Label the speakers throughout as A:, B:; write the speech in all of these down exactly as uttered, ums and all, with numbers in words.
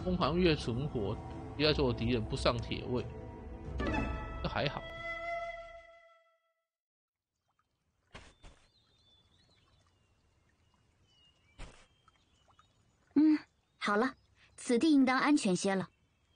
A: 风寒月存活，第二座敌人不上铁位，这还好。
B: 嗯，好了，此地应当安全些了。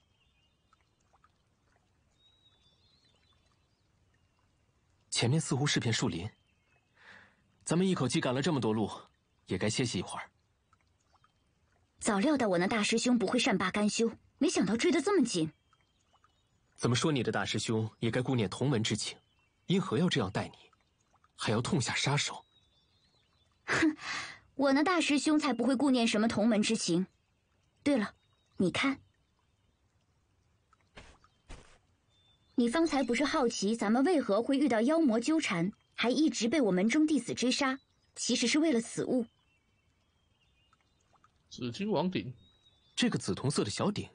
C: 前面似乎是片树林，咱们一口气赶了这么多路，也该歇息一会儿。
B: 早料到我那大师兄不会善罢甘休，没想到追得这么紧。
C: 怎么说你的大师兄也该顾念同门之情，因何要这样待你，还要痛下杀手？
B: 哼，我那大师兄才不会顾念什么同门之情。对了，你看，你方才不是好奇咱们为何会遇到妖魔纠缠，还一直被我门中弟子追杀，其实是为了此物。
A: 紫金王鼎，
C: 这个紫铜色的小鼎，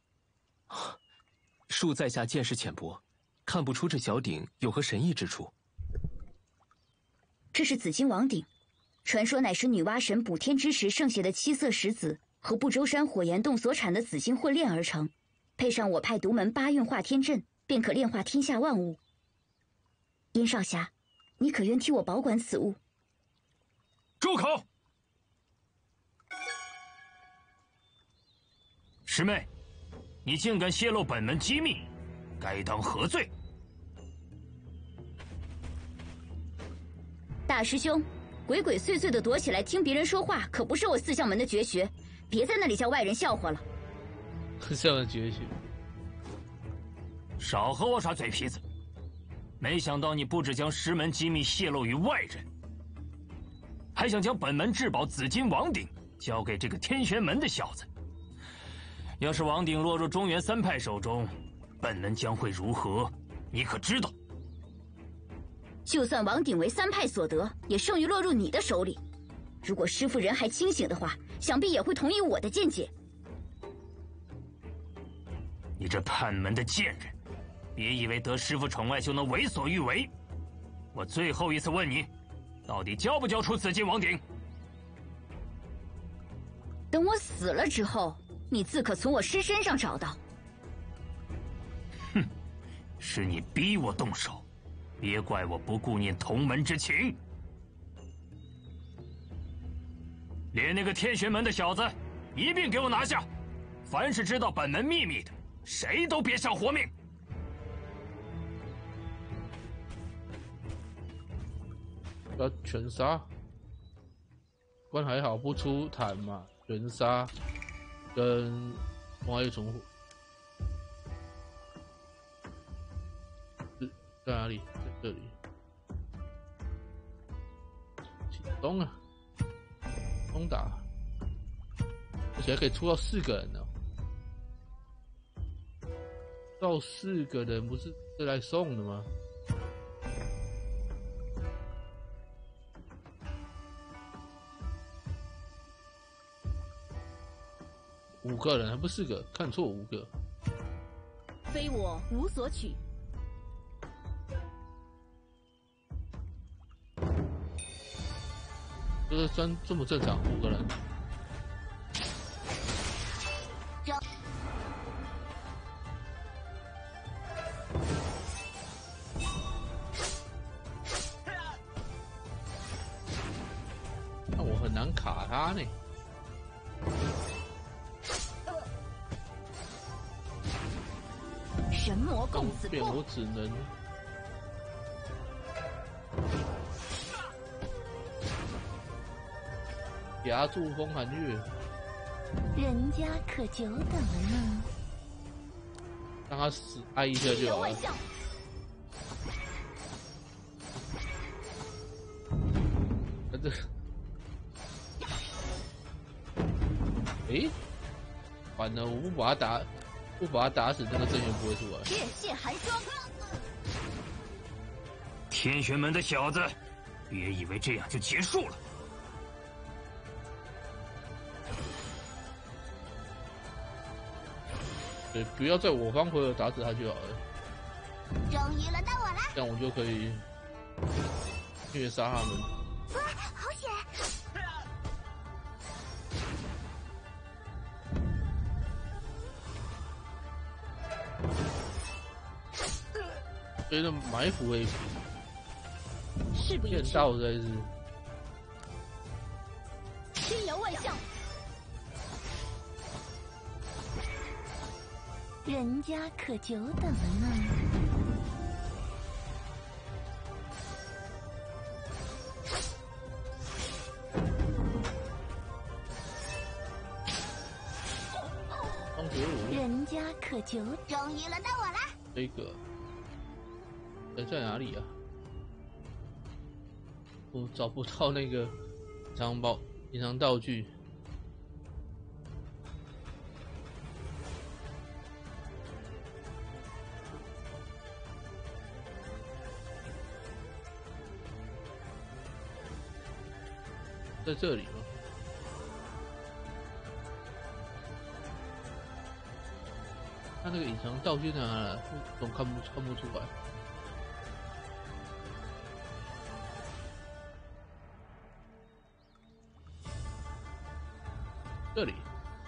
C: 恕在下见识浅薄，看不出这小鼎有何神异之处。
B: 这是紫金王鼎，传说乃是女娲神补天之时剩下的七色石子和不周山火焰洞所产的紫金混炼而成，配上我派独门八运化天阵，便可炼化天下万物。殷少侠，你可愿替我保管此物？
D: 住口！师妹，你竟敢泄露本门机密，该当何罪？
B: 大师兄，鬼鬼祟祟的躲起来听别人说话，可不是我四象门的绝学，别在那里叫外人笑话了。
A: 这样的绝学，
D: 少和我耍嘴皮子！没想到你不只将师门机密泄露于外人，还想将本门至宝紫金王鼎交给这个天玄门的小子。要是王鼎落入中原三派手中，本门将会如何？你可知道？
B: 就算王鼎为三派所得，也胜于落入你的手里。如果师父人还清醒的话，想必也会同意我的见解。
D: 你这叛门的贱人，别以为得师父宠爱就能为所欲为。我最后一次问你，到底交不交出紫金王鼎？
B: 等我死了之后，你自可从我尸身上找到。
D: 哼，是你逼我动手，别怪我不顾念同门之情。连那个天玄门的小子一并给我拿下！凡是知道本门秘密的，谁都别想活命！
A: 要全杀，关还好不出坦嘛，全杀跟花月重火是在哪里？在这里，启动啊，攻打，而且还可以出到四个人呢、哦。到四个人不是是来送的吗？五个人还不四个，看错五个。
E: 非我无所取。
A: 这个真这么正常，五个人。那我很难卡他呢。
E: 神魔共此
A: 变我只能压住风寒月，
E: 人家可久等了呢。
A: 让他死挨一下就好了。啊这，诶，反正我不把他打。不把他打死，那个阵源不会出来。
E: 烈血寒霜，
D: 天玄门的小子，别以为这样就结束了。
A: 对，不要在我方回合打死他就好了。
E: 终于轮到我了，
A: 这样我就可以虐杀他们。
E: 哇，好险！
A: 所以那埋伏会见
E: 事不宜迟，
A: 到才是。
E: 天摇万象。人家可久等了呢。
A: 双绝舞，
E: 人家可久，终于轮到我啦！
A: 这个在在哪里啊？我找不到那个隐藏包、隐藏道具。在这里吗？他那个隐藏道具在哪里？总看不看不出来。这里。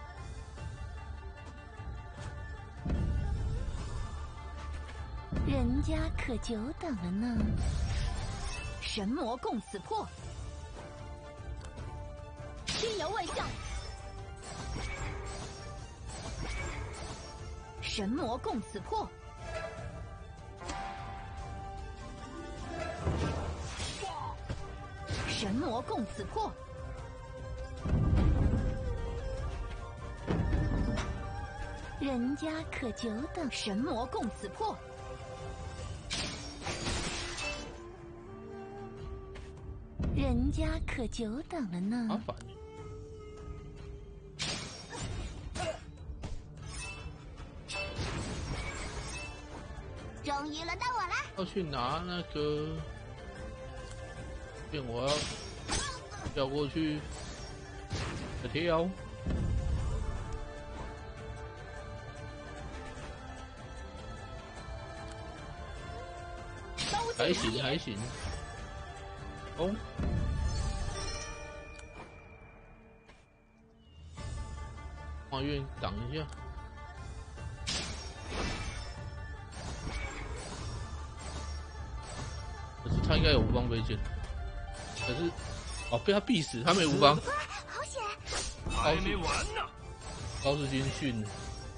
E: 人家可久等了呢。神魔共此破，天摇万象。神魔共此破，神魔共此破。人家可久等，神魔共此破。人家可久等了呢。
A: 麻烦。
E: 终于轮到我啦！
A: 要去拿那个，变我要跳过去，跳。还行还行。哦。花园挡一下。可是他应该有无方飞剑，可是哦被他逼死，他没无方。
E: 好险！
D: 还没完呢！
A: 高士军训，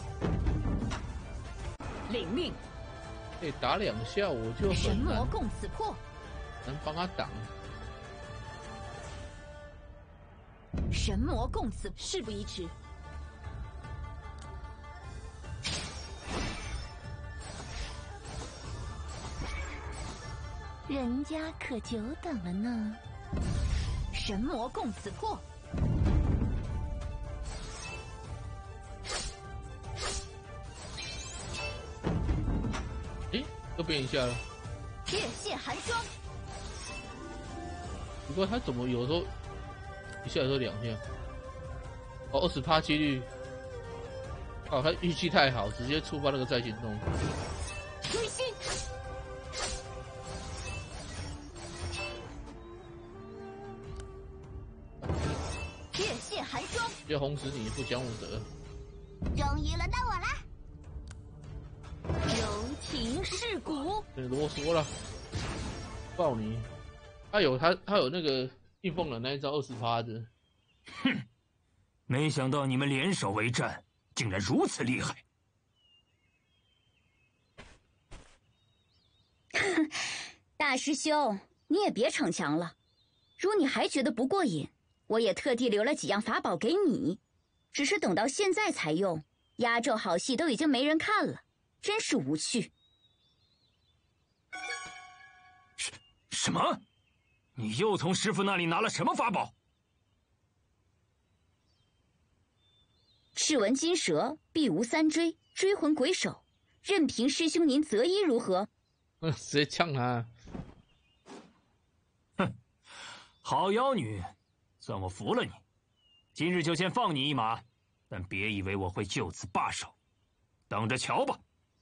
E: 领命。
A: 可以打两下我就
E: 神魔
A: 很难
E: 共此破，
A: 能帮他挡。
E: 神魔共此，事不宜迟。人家可久等了呢。神魔共此破，
A: 诶，又变一下了。
E: 月泄寒霜。
A: 不过他怎么有时候一下有时候两下？哦，二十趴几率。哦，他运气太好，直接触发那个再行动。
E: 追星。月泄寒霜。
A: 要轰死你，不讲武德。
E: 终于轮到我啦！柔情世骨。
A: 别啰嗦了，爆你！他有他他有那个应凤人那一招二十趴的。
D: 哼，没想到你们联手为战，竟然如此厉害。
B: 大师兄，你也别逞强了。如你还觉得不过瘾，我也特地留了几样法宝给你，只是等到现在才用，压轴好戏都已经没人看了，真是无趣。
D: 什什么？你又从师傅那里拿了什么法宝？
B: 赤纹金蛇、碧无三锥、追魂鬼手，任凭师兄您择一如何？
A: 嗯，直接呛他。
D: 哼，好妖女，算我服了你。今日就先放你一马，但别以为我会就此罢手，等着瞧吧。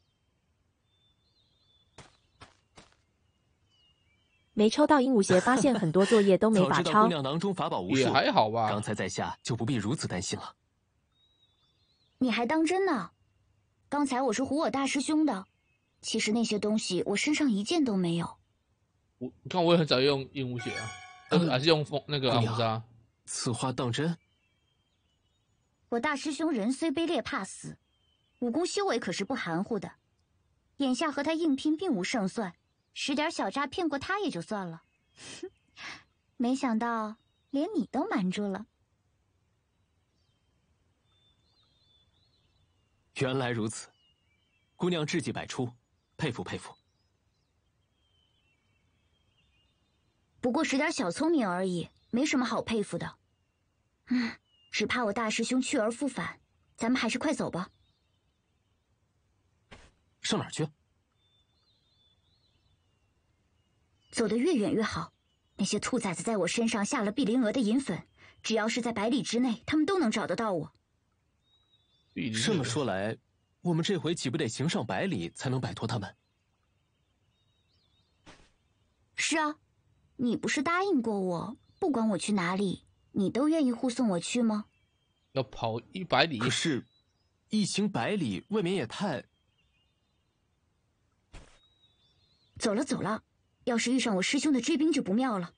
F: 没抽到鹦鹉鞋，发现很多作业都没法抄。
C: 早知道姑娘囊中法宝无数，
A: 也还好吧。
C: 刚才在下就不必如此担心了。
B: 你还当真呢？ 刚才我是唬我大师兄的，其实那些东西我身上一件都没有。
A: 我你看，我也很少用鹦鹉血啊，但是还是用风那个阿姆莎。
C: 此话当真？
B: 我大师兄人虽卑劣怕死，武功修为可是不含糊的。眼下和他硬拼并无胜算，使点小诈骗过他也就算了。哼，没想到连你都瞒住了。
C: 原来如此，姑娘智计百出，佩服佩服。
B: 不过使点小聪明而已，没什么好佩服的。嗯，只怕我大师兄去而复返，咱们还是快走吧。
C: 上哪儿去？
B: 走得越远越好。那些兔崽子在我身上下了碧灵娥的银粉，只要是在百里之内，他们都能找得到我。
C: 这么说来，我们这回岂不得行上百里才能摆脱他们？
B: 是啊，你不是答应过我，不管我去哪里，你都愿意护送我去吗？
A: 要跑一百里，
C: 可是，一行百里未免也太……
B: 走了走了，要是遇上我师兄的追兵就不妙了。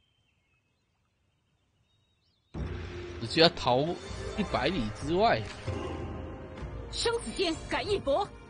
A: 只需要逃一百里之外。
E: 生死间，敢一搏！